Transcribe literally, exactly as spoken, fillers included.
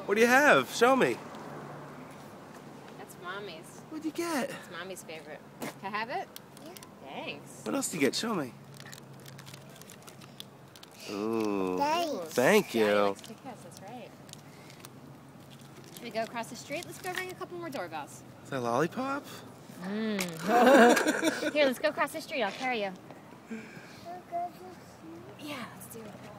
What do you have? Show me. That's Mommy's. What'd you get? It's Mommy's favorite. Can I have it? Yeah. Thanks. What else did you get? Show me. Ooh. Thanks. Thank you. Daddy likes Kit Kats, that's right. Should we go across the street? Let's go ring a couple more doorbells. Is that a lollipop? Mm. Here, let's go across the street. I'll carry you. Yeah, let's do it.